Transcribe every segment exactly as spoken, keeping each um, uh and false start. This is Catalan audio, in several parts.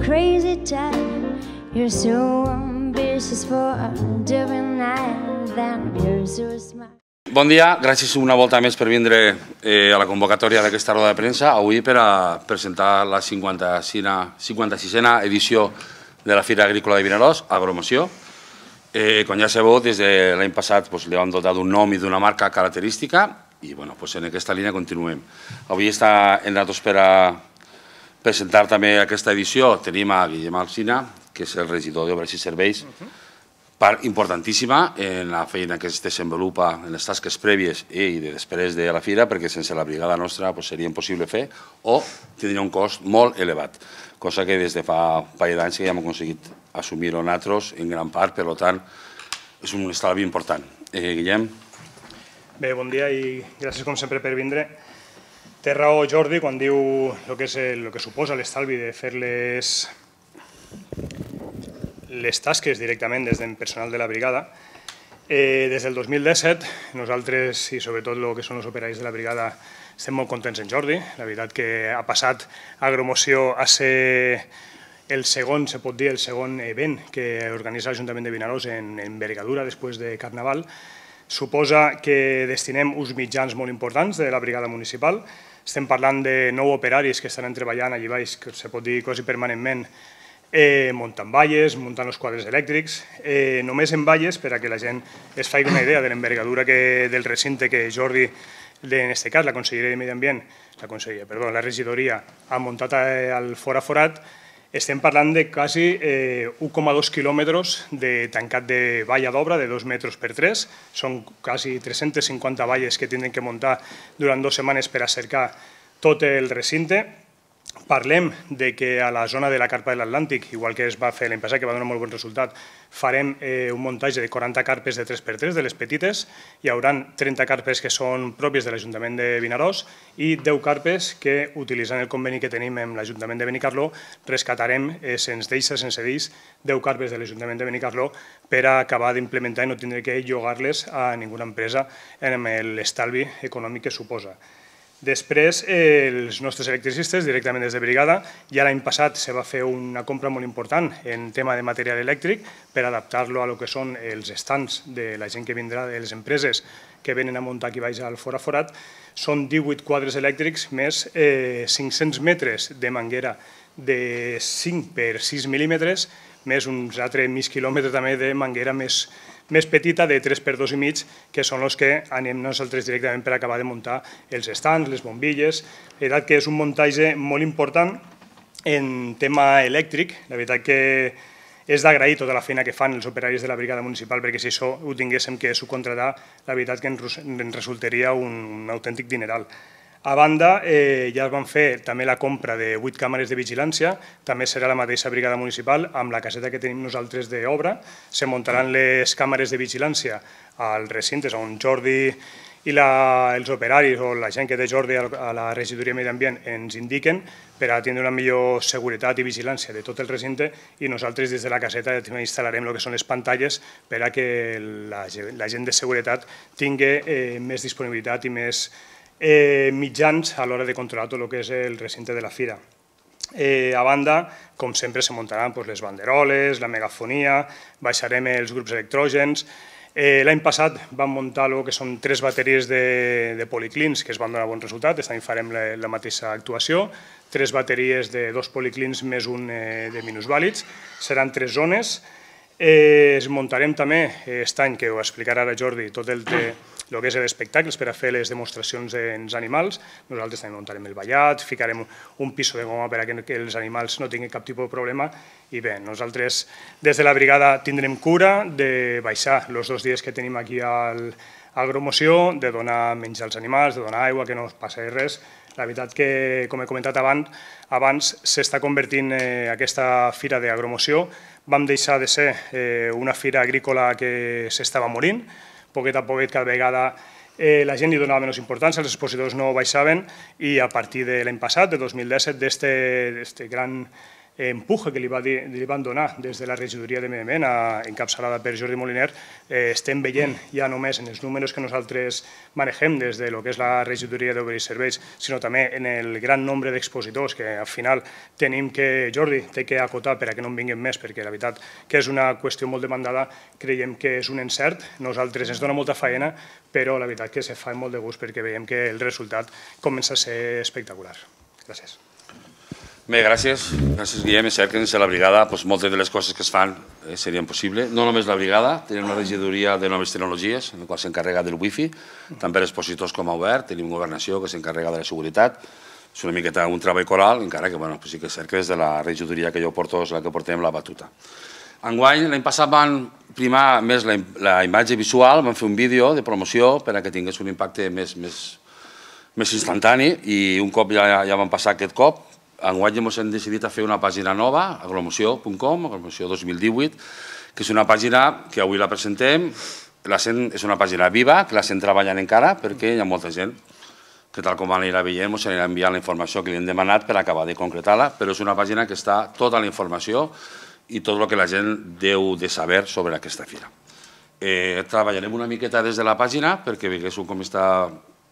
crazy type. You're so ambitious for a different night than you're so smart. Bon dia, gràcies una volta més per vindre eh, a la convocatòria d'aquesta roda de premsa, avui per a presentar la cinquanta-sisena edició de la Fira Agrícola de Vinaròs, Agromoció. Eh, com ja sabeu, des de l'any passat pues, li vam dotar d'un nom i d'una marca característica i bueno, pues, en aquesta línia continuem. Avui està en nosaltres per a presentar també aquesta edició. Tenim a Guillem Alsina, que és el regidor d'Obres i Serveis, part importantíssima en la feina que es desenvolupa en les tasques prèvies i de després de la fira, perquè sense la brigada nostra pues, seria impossible fer o tindria un cost molt elevat, cosa que des de fa un parell d'anys ja hem aconseguit assumir-ho nosaltres en gran part, per tant, és un estalvi important. Eh, Guillem? Bé, bon dia i gràcies com sempre per vindre. Té raó Jordi quan diu el que, és el, el que suposa l'estalvi de fer les les tasques directament des del personal de la brigada. Eh, des del dos mil disset, nosaltres i sobretot el que són els operaris de la brigada estem molt contents en Jordi. La veritat que ha passat Agromoció a ser el segon, se pot dir, el segon event que organitza l'Ajuntament de Vinaròs en envergadura després de Carnaval. Suposa que destinem uns mitjans molt importants de la brigada municipal. Estem parlant de nou operaris que estan treballant allà baix, que se pot dir quasi permanentment, Eh, muntant valles, muntant els quadres elèctrics, eh, només en valles, per a que la gent es faci una idea de l'envergadura del recinte que Jordi, en aquest cas la Conselleria de Medi Ambient, la Conselleria, perdó, la regidoria, ha muntat al fora forat. Estem parlant de quasi eh, un coma dos quilòmetres de tancat de valla d'obra de dos metres per tres. Són quasi tres-centes cinquanta valles que tenen que muntar durant dues setmanes per a cercar tot el recinte. Parlem de que a la zona de la carpa de l'Atlàntic, igual que es va fer l'any passat, que va donar molt bon resultat, farem eh, un muntatge de quaranta carpes de tres per tres, de les petites. Hi haurà trenta carpes que són pròpies de l'Ajuntament de Vinaròs i deu carpes que, utilitzant el conveni que tenim amb l'Ajuntament de Benicarló, rescatarem, eh, sense deixar, sense dir, deu carpes de l'Ajuntament de Benicarló per a acabar d'implementar i no tindre que llogar-les a ninguna empresa amb l'estalvi econòmic que suposa. Després, els nostres electricistes, directament des de brigada, ja l'any passat se va fer una compra molt important en tema de material elèctric per adaptar-lo a lo que són els estants de la gent que vindrà, de les empreses que venen a muntar aquí baix al fora forat. Són divuit quadres elèctrics més cinc-cents metres de manguera de cinc per sis mil·límetres, més uns altres mig quilòmetres també de manguera més més petita, de tres per dos i mig, que són els que anem nosaltres directament per acabar de muntar els estants, les bombilles. La veritat que és un muntatge molt important en tema elèctric. La veritat que és d'agrair tota la feina que fan els operaris de la brigada municipal, perquè si això ho tinguéssim que subcontratar, la veritat que ens resultaria un autèntic dineral. A banda, eh, ja es van fer també la compra de vuit càmeres de vigilància, també serà la mateixa brigada municipal, amb la caseta que tenim nosaltres d'obra. Se muntaran les càmeres de vigilància als recintes on Jordi i la, els operaris o la gent que té Jordi a la regidoria de Medi Ambient ens indiquen per a tindre una millor seguretat i vigilància de tot el recinte, i nosaltres des de la caseta instal·larem el que són les pantalles per a que la, la gent de seguretat tingui eh, més disponibilitat i més Eh, mitjans a l'hora de controlar tot el que és el recinte de la fira. Eh, a banda, com sempre, se muntaran pues, les banderoles, la megafonia, baixarem els grups electrògens. Eh, L'any passat vam muntar el que són tres bateries de, de policlins que es van donar bon resultat. Aquest any farem la, la mateixa actuació. Tres bateries de dos policlins més un eh, de minusvàlids. Seran tres zones. Eh, es muntarem també, aquest any, que ho explicarà ara Jordi, tot el que el que és l'espectacles per a fer les demostracions dels animals. Nosaltres també muntarem el ballat, ficarem un piso de goma per a que els animals no tinguin cap tipus de problema. I bé, nosaltres des de la brigada tindrem cura de baixar els dos dies que tenim aquí a Agromoció, de donar menjar als animals, de donar aigua, que no passi res. La veritat que, com he comentat abans, abans s'està convertint eh, aquesta fira d'Agromoció. Vam deixar de ser eh, una fira agrícola que s'estava morint. Poquet a poquet, cada vegada eh, la gent li donava menys importància, els expositors no baixaven, i a partir de l'any passat, de dos mil disset, d'aquest gran empuje que li, va dir, li van donar des de la regidoria de Medi Ambient, encapçalada per Jordi Moliner, eh, estem veient ja només en els números que nosaltres manegem des de lo que és la regidoria d'Obres i Serveis, sinó també en el gran nombre d'expositors que al final tenim que, Jordi, té que acotar per a que no en vinguin més, perquè la veritat que és una qüestió molt demandada, creiem que és un encert, nosaltres ens dona molta feina, però la veritat que se fa molt de gust perquè veiem que el resultat comença a ser espectacular. Gràcies. Bé, gràcies. Gràcies, Guillem. És cert que sense la brigada moltes de les coses que es fan serien possibles. No només la brigada, tenim una regidoria de noves tecnologies, en la qual s'encarrega del wifi, també expositors com a obert, tenim governació que s'encarrega de la seguretat. És una miqueta un treball coral, encara que sí que és cert que des de la regidoria que jo porto és la que portem la batuta. Enguany, l'any passat van primar més la imatge visual, van fer un vídeo de promoció per a que tingués un impacte més instantani i un cop ja van passar aquest cop. Enguany hem decidit fer una pàgina nova, agromoció punt com, agromoció dos mil divuit, que és una pàgina que avui la presentem, és una pàgina viva, que l'estem treballant encara perquè hi ha molta gent que tal com anirà veient ens anirà enviant la informació que li hem demanat per acabar de concretar-la, però és una pàgina que està tota la informació i tot el que la gent deu de saber sobre aquesta fira. Treballarem una miqueta des de la pàgina perquè veieu com està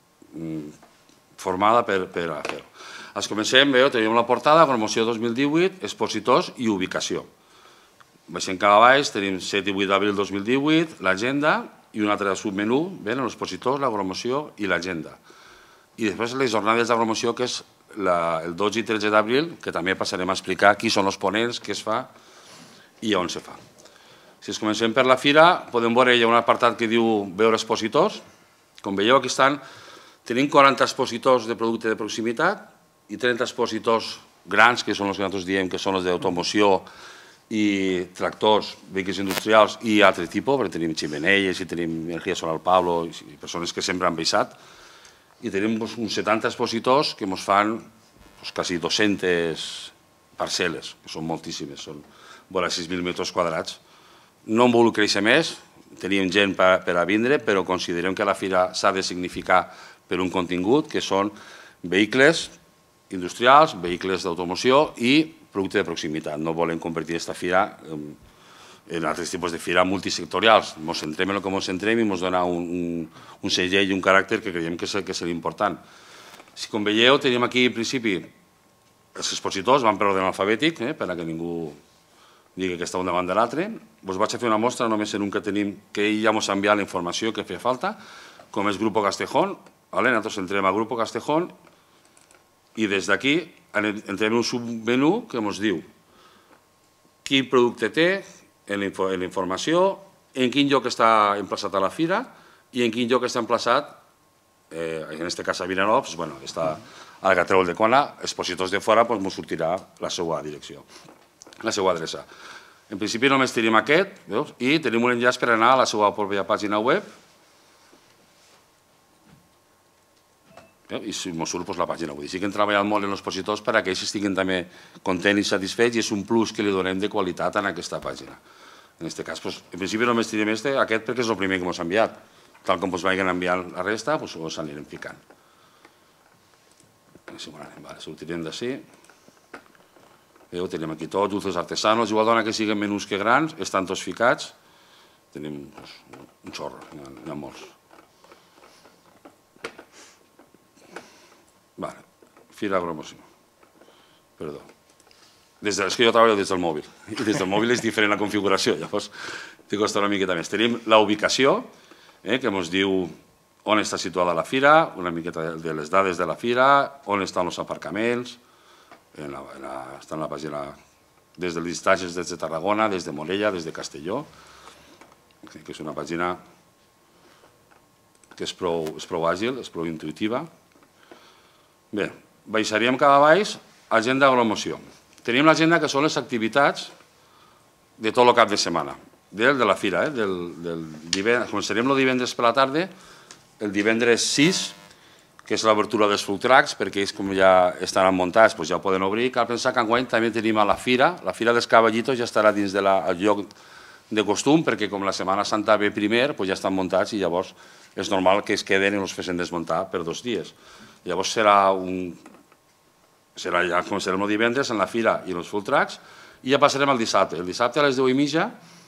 formada per a fer-ho. Els comencem, veieu, tenim la portada, promoció dos mil divuit, expositors i ubicació. Baixem cap a baix, tenim set i vuit d'abril dos mil divuit, l'agenda i un altre submenú, els expositors, la promoció i l'agenda. I després les jornades de promoció, que és el dotze i tretze d'abril, que també passarem a explicar qui són els ponents, què es fa i on se fa. Si es comencem per la fira, podem veure, hi ha un apartat que diu veure expositors. Com veieu, aquí estan, tenim quaranta expositors de producte de proximitat, i trenta expositors grans, que són els que nosaltres diem que són els d'automoció i tractors, vehicles industrials i altre tipus, perquè tenim ximeneies i tenim energia solar Pablo i persones que sempre han baixat. I tenim uns setanta expositors que ens fan quasi dues-centes parcel·les, que són moltíssimes, són vora sis mil metres quadrats. No en vol créixer més, teníem gent per a vindre, però considerem que la fira s'ha de significar per un contingut, que són vehicles industrials, vehicles d'automoció i producte de proximitat. No volem convertir aquesta fira en altres tipus de fira multisectorials. Ens centrem en el que ens centrem i ens dona un segell i un caràcter que creiem que és l'important. Si com veieu, tenim aquí, en principi, els expositors, van per ordre alfabètic, per a que ningú digui que està un davant de l'altre. Us vaig a fer una mostra només en un que tenim, que ell ja ens ha enviat la informació que feia falta, com és Grupo Castejón. Nosaltres entrem a Grupo Castejón i des d'aquí entrem en un submenú que ens diu quin producte té en la informació, en quin lloc està emplaçat a la fira i en quin lloc està emplaçat, en aquest cas a Vinaròs, està al Gatrol de Cona, expositors de fora ens sortirà la seva direcció, la seva adreça. En principi només tenim aquest i tenim un enllaç per anar a la seva pròpia pàgina web i ens surt la pàgina. Vull dir, sí que hem treballat molt en els expositors perquè ells estiguin també contents i satisfets i és un plus que li donem de qualitat en aquesta pàgina. En aquest cas, en principi només tenim aquest perquè és el primer que ens ha enviat. Tal com ens vagin enviant la resta, ens anirem ficant. Sortirem d'ací. Veieu, tenim aquí tots, dulces artesanos, igual dona que siguin menús que grans, estan tots ficats. Tenim un xorro, n'hi ha molts. Fira Agromoció. Perdó. És que jo treballo des del mòbil. I des del mòbil és diferent la configuració, llavors t'hi costa una miqueta més. Tenim la ubicació, que ens diu on està situada la fira, una miqueta de les dades de la fira, on estan els aparcaments, està en la pàgina des dels distatges des de Tarragona, des de Morella, des de Castelló, que és una pàgina que és prou àgil, és prou intuïtiva. Bé, baixaríem cap a baix, agenda d'agromoció. Tenim l'agenda que són les activitats de tot el cap de setmana, de la fira. Començaríem el divendres per la tarda, el divendres sis, que és l'obertura dels food trucks, perquè ells com ja estan muntats ja ho poden obrir. Cal pensar que enguany també tenim a la fira, la fira dels caballitos ja estarà dins del lloc de costum, perquè com la Setmana Santa ve primer, ja estan muntats i llavors és normal que es queden i els facin desmuntar per dos dies. Llavors serà serà ja, començarem el divendres en la fira i els full tracks, i ja passarem al dissabte. El dissabte a les deu i mitja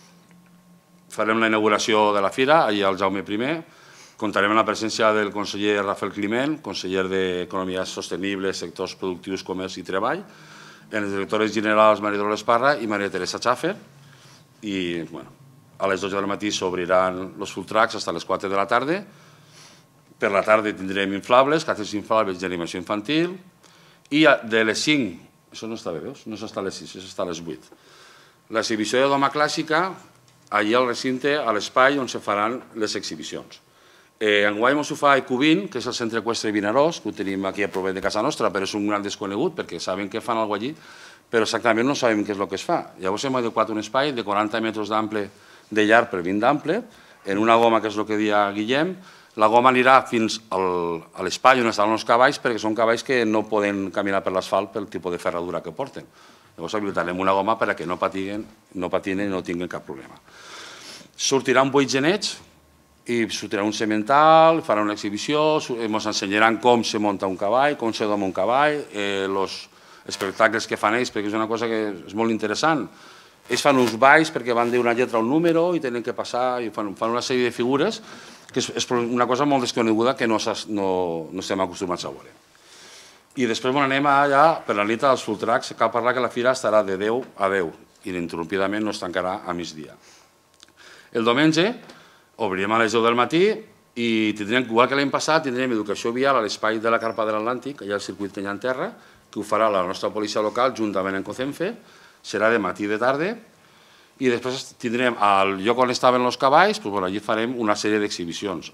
farem la inauguració de la fira, allà al Jaume primer, comptarem amb la presència del conseller Rafael Climent, conseller d'Economia Sostenible, Sectors Productius, Comerç i Treball, en les directores generals Maria Dolores Parra i Maria Teresa Schaffer, i bueno, a les dotze del matí s'obriran els full tracks fins a les quatre de la tarda. Per la tarda tindrem inflables, cases inflables d'animació infantil, i de les cinc, això no està bé, veus? No és fins a les sis, és fins a les vuit. L'exhibició de doma clàssica, allà al recinte, a l'espai on se faran les exhibicions. Enguany ens ho fa Ecubin, que és el centre eqüestre de Vinaròs, que ho tenim aquí a prop de casa nostra, però és un gran desconegut perquè saben que fan alguna cosa allí, però exactament no sabem què és el que es fa. Llavors hem adequat un espai de quaranta metres d'ample de llarg per vint d'ample, en una goma, que és el que deia Guillem. La goma anirà fins a l'espai on estan els cavalls, perquè són cavalls que no poden caminar per l'asfalt pel tipus de ferradura que porten. Llavors habilitarem una goma perquè no patinen i no tinguin cap problema. Sortirà un buit genets i sortirà un semental, farà una exhibició, ens ensenyaran com se munta un cavall, com se doma un cavall, els espectacles que fan ells, perquè és una cosa que és molt interessant. Ells fan uns balls perquè van d'una lletra a un número i tenen que passar i fan una sèrie de figures, que és una cosa molt desconeguda que no estem acostumats a veure. I després anem allà, per la nit dels full tracks, cal parlar que la fira estarà de deu a deu i ininterrompidament no es tancarà a migdia. El diumenge obrirem a les deu del matí i tindrem, igual que l'any passat, tindrem educació vial a l'espai de la Carpa de l'Atlàntic, allà al circuit Canyà en Terra, que ho farà la nostra policia local juntament amb COCENFE, serà de matí i de tarda, i després tindrem al lloc on estaven els cavalls, allí farem una sèrie d'exhibicions.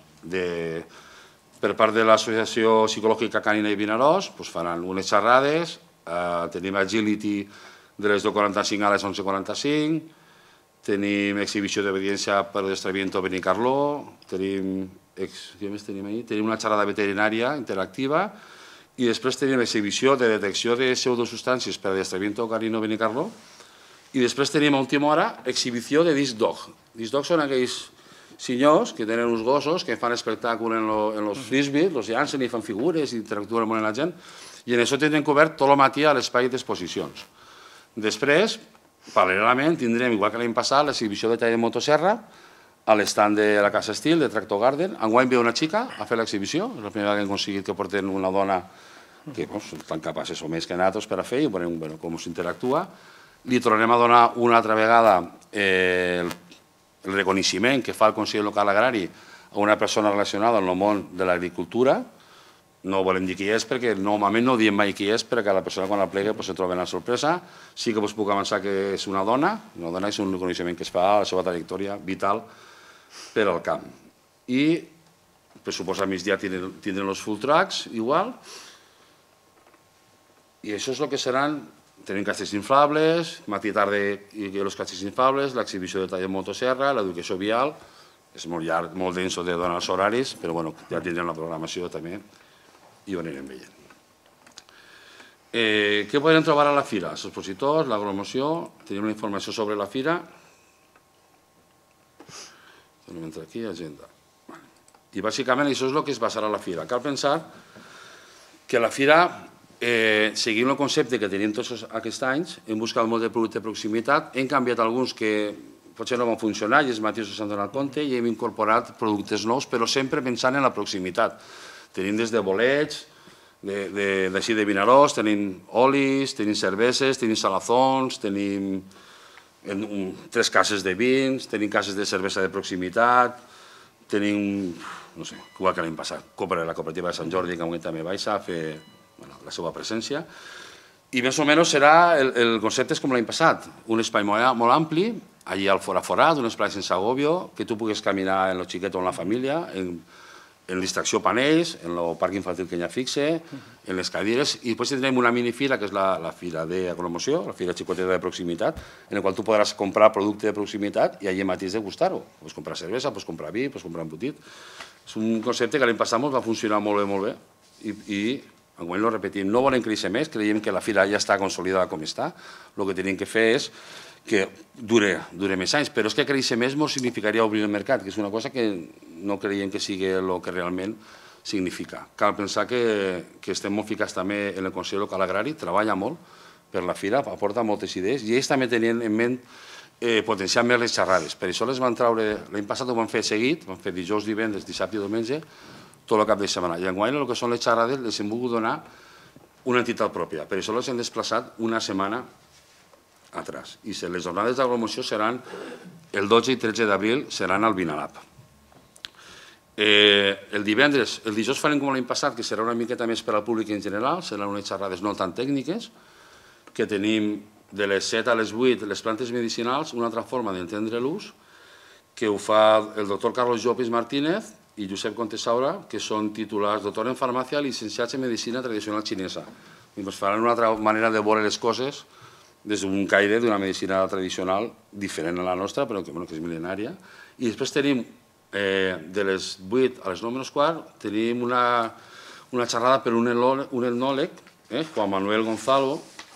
Per part de l'Associació Psicològica Canina i Vinaròs faran unes xerrades, tenim agility de les deu quaranta-cinc a les onze quaranta-cinc, tenim exhibició d'obediència per adiestramiento a Benicarló, tenim una xerrada veterinària interactiva i després tenim exhibició de detecció de pseudosubstàncies per adiestramiento canino a Benicarló i després tenim a última hora exhibició de disc dog. Disc dog són aquells senyors que tenen uns gossos que fan espectacle en els frisbees, els llancen i fan figures i interactuen amb la gent i en això tindrem cobert tot el matí a l'espai d'exposicions. Després, paral·lelament, tindrem, igual que l'any passat, l'exhibició de tall de motosserra a l'estand de la Casa Estil, de Tractor Garden. Enguany ve una xica a fer l'exhibició, és la primera vegada que hem aconseguit que porten una dona que són tan capaces o més que nosaltres per a fer i veurem com s'interactua. Li tornarem a donar una altra vegada el reconeixement que fa el Consell Local Agrari a una persona relacionada amb el món de l'agricultura. No volem dir qui és perquè normalment no diem mai qui és perquè la persona quan la plega se troba una sorpresa. Sí que us puc avançar que és una dona, una dona és un reconeixement que es fa a la seva trajectòria vital per al camp. I per suposar migdia tindrem els full tracks igual. I això és el que seran, tenim castells inflables, matí i tarda i els castells inflables, l'exhibició de tall de motosserra, l'educació vial, és molt llarg, molt denso de donar els horaris, però ja tindrem la programació també i ho anirem veient. Què podrem trobar a la fira? Els expositors, l'agromoció, tenim una informació sobre la fira. Tenim entre aquí, agenda. I bàsicament això és el que es basarà a la fira. Cal pensar que la fira, seguint el concepte que tenim tots aquests anys, hem buscat molt de producte de proximitat, hem canviat alguns que potser no van funcionar i els mateixos s'han donat compte i hem incorporat productes nous, però sempre pensant en la proximitat. Tenim des de bolets, d'així de Vinaròs, tenim olis, tenim cerveses, tenim salazons, tenim tres cases de vins, tenim cases de cervesa de proximitat, tenim, no sé, igual que l'any passat, la cooperativa de Sant Jordi, que avui també baixa a fer la seva presència. I més o menys serà, el concepte és com l'any passat, un espai molt ampli, allà al fora forat, un espai sense agòbio, que tu puguis caminar en el xiquet o en la família, en distracció panells, en el parc infantil que hi ha fixe, en les cadires, i després tindrem una minifira, que és la fira d'agromoció, la fira xicoteta de proximitat, en la qual tu podràs comprar producte de proximitat i allà mateix degustar-ho. Pots comprar cervesa, pots comprar vi, pots comprar embotit. És un concepte que l'any passat va funcionar molt bé, molt bé, i enguany ho repetim, no volem créixer més, creiem que la fira ja està consolidada com està, el que tenim que fer és que dure més anys, però és que créixer més no significaria obrir el mercat, que és una cosa que no creiem que sigui el que realment significa. Cal pensar que, que estem molt ficats també en el Consell Local Agrari, treballa molt per la fira, aporta moltes idees, i ells també tenien en ment eh, potenciar més les xerrades. Per això les van traure, l'any passat ho van fer seguit, van fer dijous, divendres, dissabte i diumenge, tot el cap de setmana. I enguany el que són les xerrades les hem volgut donar una entitat pròpia. Per això les hem desplaçat una setmana atrás. I les jornades d'aglomeració seran el dotze i tretze d'abril, seran al Vinalab. El divendres, el dijous farem com l'any passat, que serà una miqueta més per al públic en general, seran unes xerrades no tan tècniques, que tenim de les set a les vuit les plantes medicinals, una altra forma d'entendre l'ús, que ho fa el doctor Carlos Llopis Martínez i Josep Contesaura, que són titulars doctor en farmàcia i llicenciats en medicina tradicional xinesa. Ens faran una altra manera de veure les coses des d'un caire d'una medicina tradicional diferent a la nostra, però que és mil·lenària. I després tenim, de les vuit a les nou menys quart, tenim una xerrada per un etnòleg, Juan Manuel Gonzalo,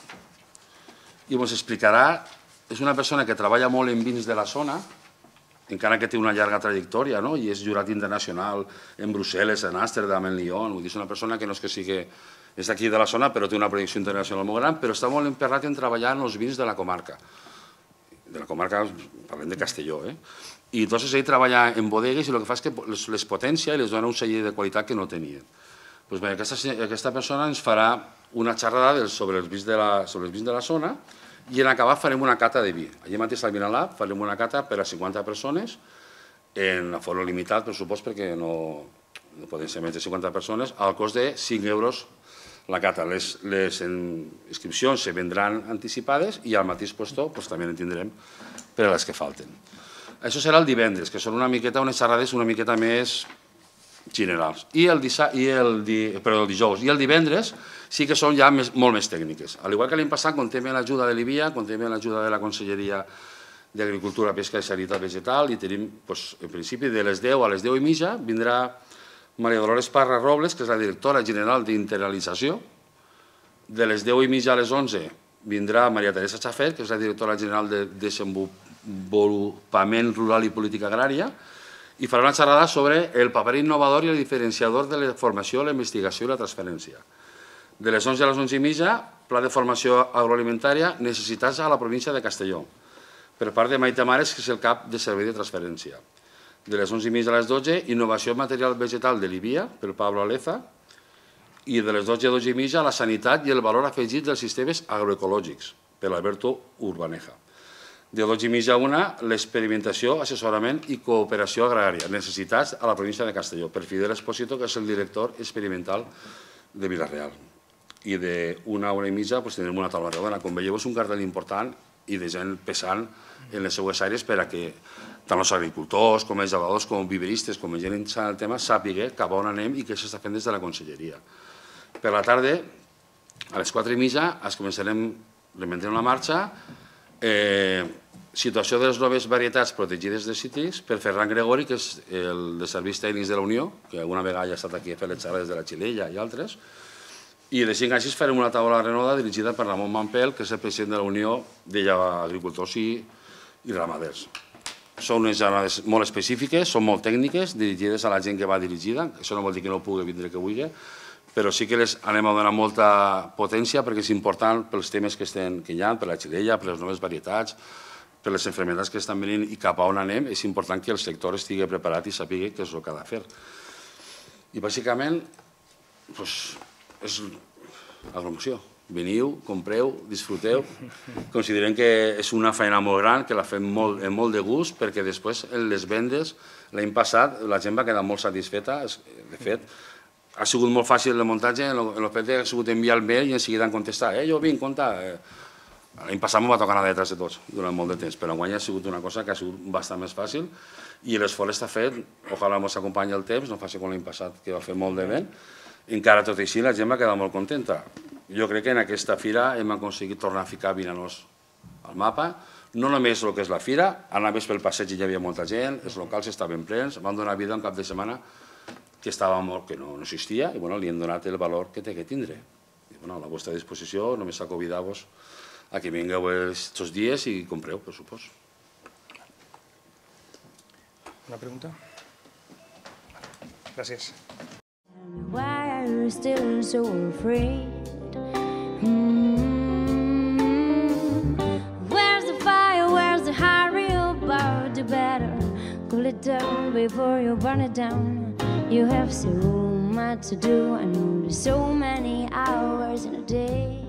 i ens explicarà, és una persona que treballa molt en vins de la zona, encara que té una llarga trajectòria, i és jurat internacional en Brussel·les, en Amsterdam, en Lyon, és una persona que no és que sigui, és d'aquí de la zona, però té una projecció internacional molt gran, però està molt emperrat en treballar en els vins de la comarca. De la comarca, parlem de Castelló, eh? I llavors ell treballa en bodegues i el que fa és que les potencia i les dona un celler de qualitat que no tenien. Aquesta persona ens farà una xerrada sobre els vins de la zona i en acabat farem una cata de vi. Allà mateix al Vinalab farem una cata per a cinquanta persones, en aforo limitat, per supost, perquè no poden ser més de cinquanta persones, al cost de cinc euros la cata. Les inscripcions se vendran anticipades i al mateix lloc també en tindrem per a les que falten. Això serà el divendres, que són una miqueta, unes xerrades una miqueta més generals. I el dijous i el divendres sí que són ja molt més tècniques. Al igual que l'any passat, contem amb l'ajuda de l'I B I A, contem amb l'ajuda de la Conselleria d'Agricultura, Pesca i Sanitat Vegetal i tenim, en principi, de les deu a les deu i mitja vindrà Maria Dolores Parra Robles, que és la directora general d'Internalització. De les deu i mitja a les onze vindrà Maria Teresa Chafet, que és la directora general de Desenvolupament Rural i Política Agrària, i farà una xerrada sobre el paper innovador i el diferenciador de la formació, la investigació i la transferència. De les onze a les onze i mitja, Pla de Formació Agroalimentària, necessitats a la província de Castelló, per part de Maite Mares, que és el cap de servei de transferència. De les onze i mitja a les dotze, Innovació en material vegetal de l'I B I A, per Pablo Aleza, i de les dotze a dotze i mitja, la sanitat i el valor afegit dels sistemes agroecològics, per Alberto Urbaneja. De dotze i mitja a una, l'experimentació, assessorament i cooperació agrària, necessitats a la província de Castelló, per Fidel Espósito, que és el director experimental de Vila-real. I d'una hora i mitja tindrem una taula redona. Com veieu, és un cartell important i de gent pesant en les seues àrees per a que tant els agricultors, com els llevadors, com els viveristes, com la gent interessada en el tema, sàpiga cap a on anem i què s'està fent des de la Conselleria. Per la tarda, a les quatre i mitja, es començarem, rementem la marxa, situació de les noves varietats protegides de cítrics per Ferran Gregori, que és el de Serveis Tècnics de la Unió, que alguna vegada ja ha estat aquí a fer les xerrades de la Xilella i altres, i de cinc a sis farem una taula redonda dirigida per Ramon Mampel, que és el president de la Unió d'Agricultors i Ramaders. Són unes jornades molt específiques, són molt tècniques, dirigides a la gent que va dirigida, això no vol dir que no pugui vindre que vulgui, però sí que les anem a donar molta potència perquè és important pels temes que hi ha, per la Xilella, per les noves varietats, per les malalties que estan venint i cap a on anem, és important que el sector estigui preparat i sàpiga què és el que ha de fer. I bàsicament, és agromoció. Veniu, compreu, disfruteu. Considerem que és una feina molt gran, que la fem amb molt de gust, perquè després, en les vendes, l'any passat, la gent va quedar molt satisfeta. De fet, ha sigut molt fàcil el muntatge, el fet que ha sigut enviar el mail i en seguida han contestat. Eh, jo vinc, compta. L'any passat m'ho va tocar anar detrás de tots, durant molt de temps, però enguany ha sigut una cosa que ha sigut bastant més fàcil i l'esforç està fet, ojalà ens acompanyi el temps, no faci com l'any passat, que va fer molt de vent. Encara tot així la gent va quedar molt contenta. Jo crec que en aquesta fira hem aconseguit tornar a ficar Vinaròs al mapa, no només el que és la fira, anaves pel passeig i hi havia molta gent, els locals estaven plens, van donar vida un cap de setmana que no existia i li hem donat el valor que té que tindre. A la vostra disposició, només a convidar-vos a que vingueu aquests dies i compreu, per supost. Una pregunta? Gràcies. you're still so afraid. Mm. Where's the fire, where's the hurry about? You better cool it down before you burn it down. You have so much to do and only so many hours in a day.